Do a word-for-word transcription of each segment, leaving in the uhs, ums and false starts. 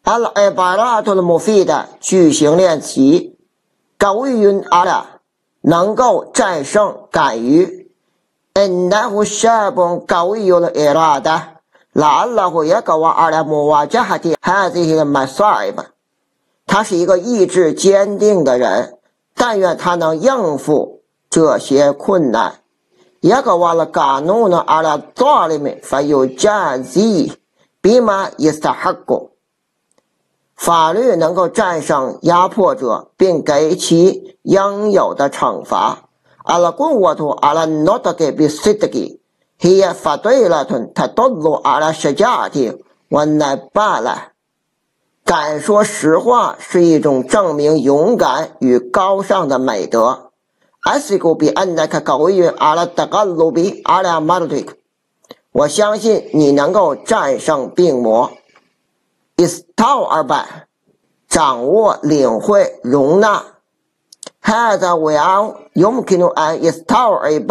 al-ibarat al-mufida 句型练习 qawiyun ala 能够战胜敢于 innahu shabun qawiyul irada la'allahu yaqwa ala muwajahati hadhihi al-masa'ib 他是一个意志坚定的人，但愿他能应付这些困难。yaqwa al-qanun ala zalimi fayujazi bima yastahiqu法律能够战胜压迫者，并给其应有的惩罚。al-quwwatu ala nutqi bisidqi hiya fadilatun tadullu ala shaja'ati wan-nabala 敢说实话是一种证明勇敢与高尚的美德。asiqu bi annaka qawiyyun ala taghallubi ala mardik 我相信你能够战胜病魔。istaw'aba 掌握、领会、容纳。هذا وعاء يمكن أن يستوعب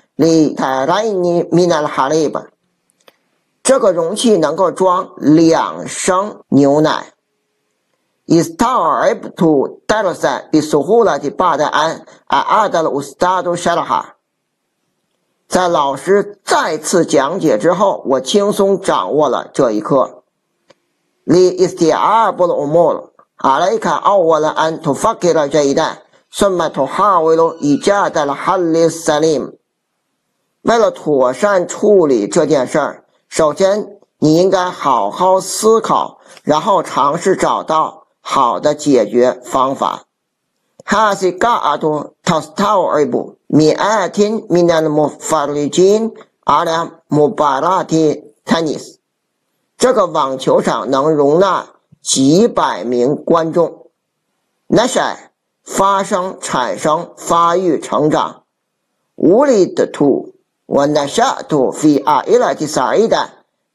لترين من الحليب 这个容器能够装两升牛奶。استوعبت درسا بسهولة بعد أن أعاد الأستاذ شرحه 在老师再次讲解之后，我轻松掌握了这一课。لاستيعاب الأمور عليك أولا أن تفكر جيدا ثم تحاول إيجاد الحل السليم 为了妥善处理这件事儿，首先你应该好好思考，然后尝试找到好的解决方法。هذه قاعدة تستوعب مئات من المفرجين على مباراة تنس这个网球场能容纳几百名观众。nasha 发生、产生、发育、成长。ولدت ونشأت في عائلة سعيدة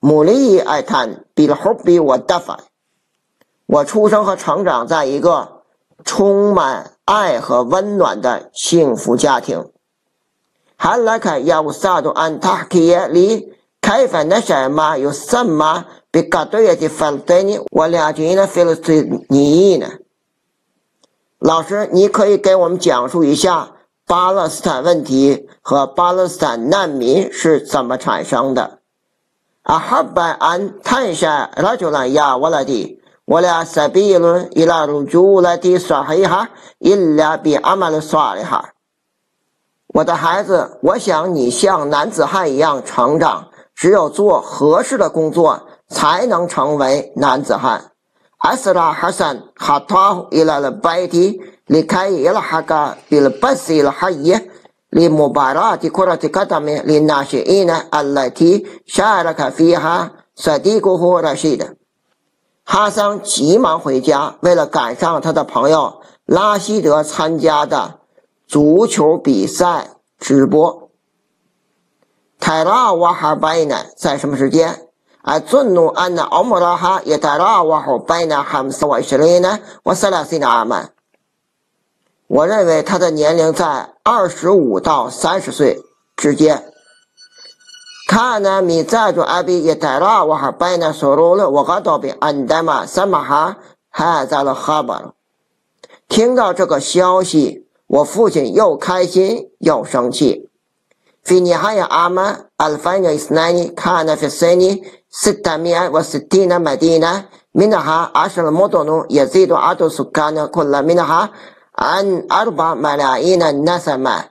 مليئة بالحب والدفء 我出生和成长在一个充满爱和温暖的幸福家庭。هل لك يا أستاذ أن تحكي لي كيف نشأ ما يسمى بقضية فلسطين واللاجئين الفلسطينيين 老师，你可以给我们讲述一下巴勒斯坦问题和巴勒斯坦难民是怎么产生的。أحب أن تنشأ رجلا يا ولدي ولا سبيل إلى رجولة صحيحة إلا بعمل صالح 我的孩子，我想你像男子汉一样成长，只有做合适的工作才能成为男子汉。أسرع حسن خطاه إلى البيت لكي يلحق بالبث الحي لمباراة كرة قدم للناشئين التي شارك فيها صديقه رشيد 哈桑急忙回家，为了赶上他的朋友拉希德参加的足球比赛直播。泰拉瓦哈拜呢，在什么时间？أظن أن عمرها يتراوح بين خمسة وعشرين وثلاثين عاما 我认为他的年龄在二十五到三十岁之间。كان مزاج أبي يتراوح بين سرور وغضب عندما سمع هذا الخبر 听到这个消息，我父亲又开心又生气。في نهاية عام ألفين واثنين كان في الصين ستمائة وستين مدينة منها عشر مدن يزيد عدد سكان كل منها عن أربع ملايين نسمة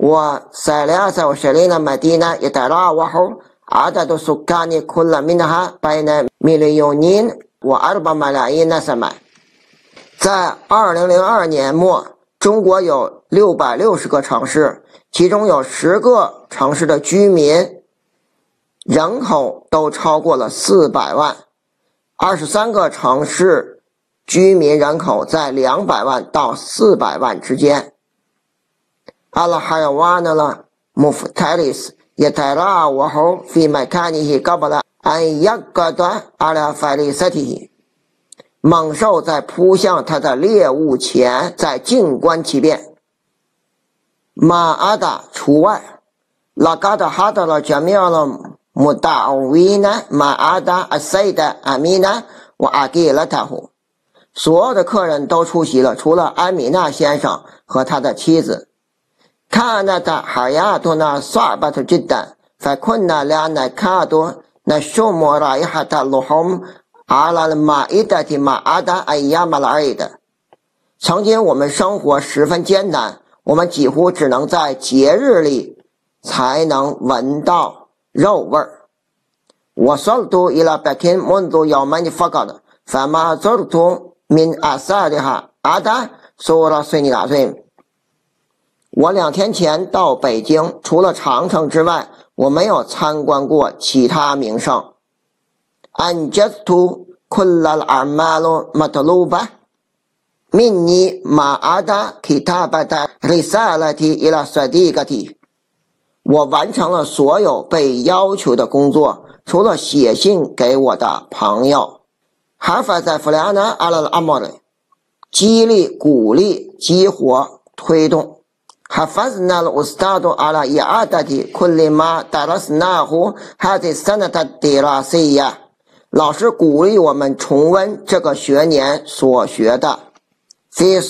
وثلاثة وعشرين مدينة يتراوح عدد سكان كل منها بين مليونين وأربع ملايين نسمة 在二零零二年末，中国有六百六十个城市，其中有十个城市的居民人口都超过了四百万，二十三个城市居民人口在两百万到四百万之间。الحيوان المفترس يتراوح في مكانه قبل أن يقض على فريسته 猛兽在扑向它的猎物前，在静观其变。马阿达除外。لقد حضر جميع المدعوين ما عدا السيدة أمينة 我阿给了他乎。所有的客人都出席了，除了安米娜先生和他的妻子。كانت حياتنا صعبة جدا فكنا لا نكاد نشم رائحة اللحوم على المائدة ما عدا أيام العيد。曾经我们生活十分艰难，我们几乎只能在节日里才能闻到肉味儿。وصلت إلى بكين منذ يومين فقط فما زرت من آثارها عدا سور الصين العظيم。我两天前到北京，除了长城之外，我没有参观过其他名胜。أنجزت كل الأعمال مطلوبة مني ما عدا كتابة رسالة إلى صديقتي。我完成了所有被要求的工作，除了写信给我的朋友。حفز فلان على الأمر， 激励、鼓励、激活、推动。حفزنا الأستاذ على إعادة كل ما درسناه هذه السنة الدراسية。老师鼓励我们重温这个学年所学的。في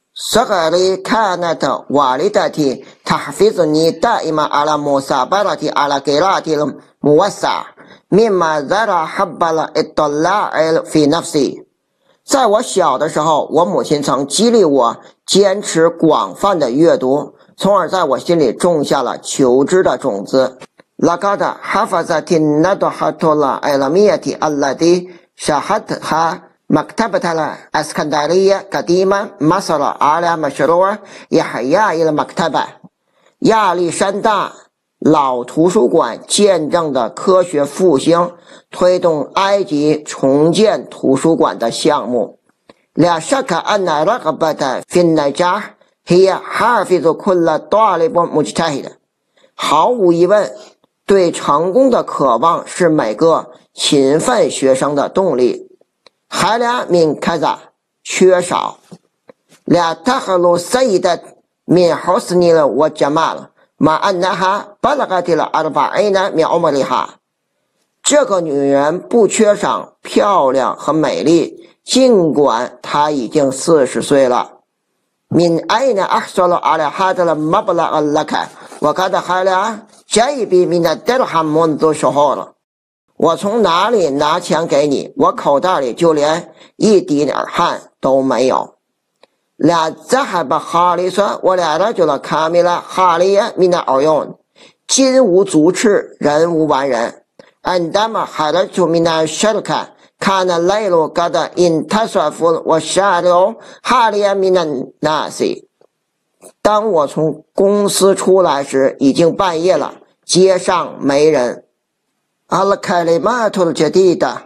صغري كانت والدتي تحفزني دائما على مثابرة على قراءة الموسع مما زرع حب الاطلاع في نفسي。在我小的时候，我母亲曾激励我坚持广泛的阅读，从而在我心里种下了求知的种子。لقد حفظت الندحة العلمية التي شاهدتها مكتبة الإسكندرية قديما مصر على مشروع إحياء المكتبة。亚历山大老图书馆见证的科学复兴，推动埃及重建图书馆的项目。لا شك أن الرغبة في النجاح هي حافز كل طالب مجتهد。毫无疑问，对成功的渴望是每个勤奋学生的动力。حالة من كذا， 缺少。لا تخلو سيدة من حسن وجمال مع أنها بلغت الأربعين من عمرها。这个女人不缺少漂亮和美丽，尽管她已经四十岁了。من أين أحصل على هذا المبلغ لك وقد خلع جيبي من الدرهم منذ شهور。我从哪里拿钱给你？我口袋里就连一滴点汗都没有。لا ذهب خالص ولا رجل كامل خاليا من العيون。金无足赤，人无完人。عندما خرجت من الشركة كان الليل قد انتصف والشارع خاليا من الناس。当我从公司出来时，已经半夜了，街上没人。الكلمات الجديدة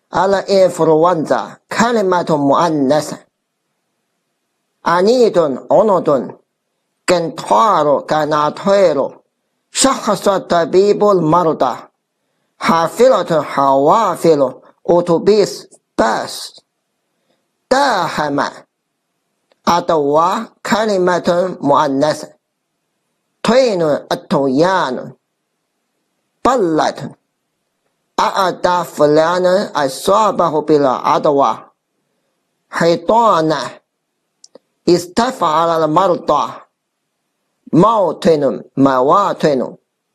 الإنفلونزا كلمة مؤنثة عنيد عنود كنتار كناتير شخص طبيب المرضى حافلة حوافل أوتوبيس باس داهمة أدوى كلمة مؤنثة طين الطيان بلة أعدى فلان أصابه بالعدوى حيطانة استفعل المرضى موطن مواطن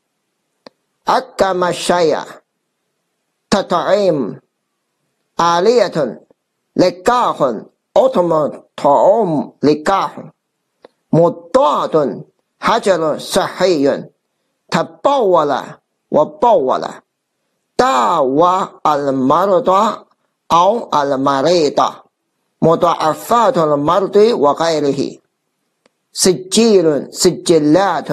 أكم الشيء تطعيم آلية لقاح أطم طعوم لقاح مضاد حجر صحي تبول وبول داوى المرضى أو المريض مضاعفات المرض وغيره سجيل سجلات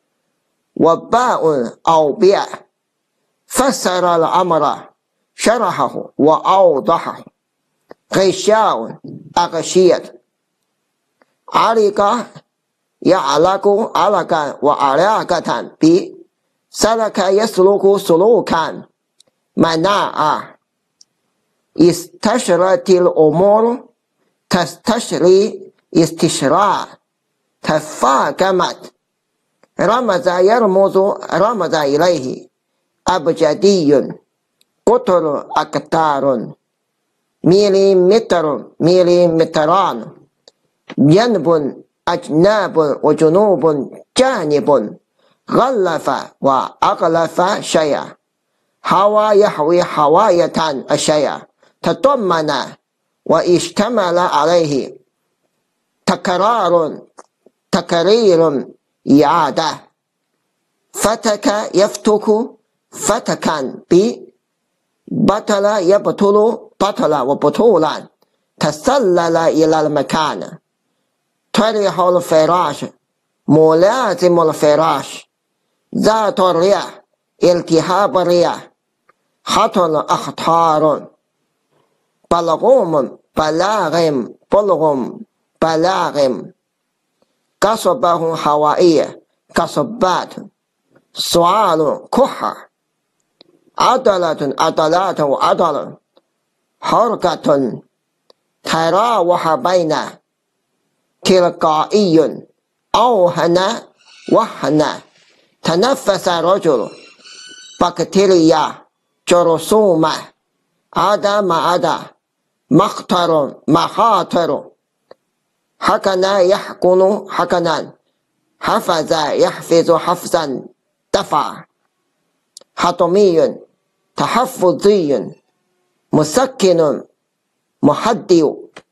وباء أو بيع فسر الأمر شرحه وأوضحه غشاء أغشية علق يعلق علقا وعلاقة ب سلك يسلك سلوكا مناعة استشرت الأمور تستشري استشراء تفاقمت رمز يرمز رمز إليه أبجدي قتل أكتار مليمتر مليمتران، جنب أجناب وجنوب جانب، غلف وأغلف شيئا، حوى يحوي حواية الشيء، تضمن واشتمل عليه، تكرار تكرير إعادة، فتك يفتك فتكا ب، بطل يبطل بطل وبطولا، تسلل إلى المكان، طرح الفراش ملازم الفراش، ذات الريح التهاب الريح، خطل أخطار، بلغوم بلاغم بلغم بلاغم، قصبه هوائية قصبات، سؤال كحة، عضلة عضلات عضل، حركة تراوح بين، تلقائي أوهن وهن، تنفس رجل، بكتيريا جرثومة، عدا ما عدا، مخطر مخاطر، حكنا يحكن حكنا، حفظ يحفظ حفظا دفع، حطمي تحفظي، مسكن محدي.